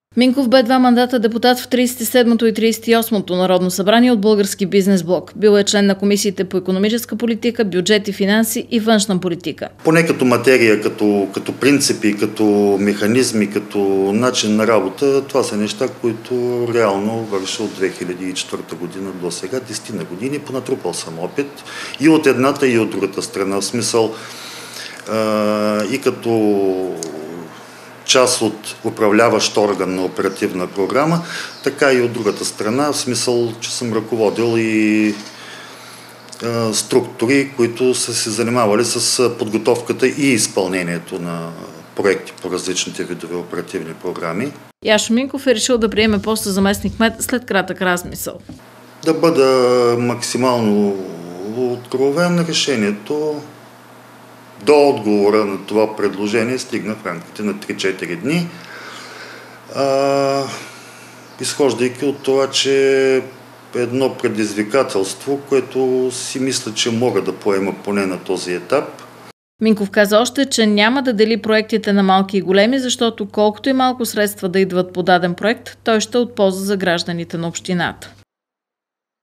Минков бе 2 мандата депутат в 37-то и 38-то Народно събрание от Български бизнес блок. Бил е член на комисиите по икономическа политика, бюджет и финанси и външна политика. Поне като материя, като принципи, като механизми, като начин на работа, това са неща, които реално върша от 2004 година до сега, 10 на години, понатрупал съм опит и от едната и от другата страна. В смисъл и като част от управляващ орган на оперативна програма, така и от другата страна, в смисъл, че съм ръководил и структури, които са се занимавали с подготовката и изпълнението на проекти по различните видове оперативни програми. Яшо Минков е решил да приеме поста заместник-кмет след кратък размисъл. Да бъда максимално откровен, решението до отговора на това предложение стигна в рамките на 3-4 дни, изхождайки от това, че едно предизвикателство, което си мисля, че мога да поема поне на този етап. Минков каза още, че няма да дели проектите на малки и големи, защото колкото и малко средства да идват по даден проект, той ще е от полза за гражданите на общината.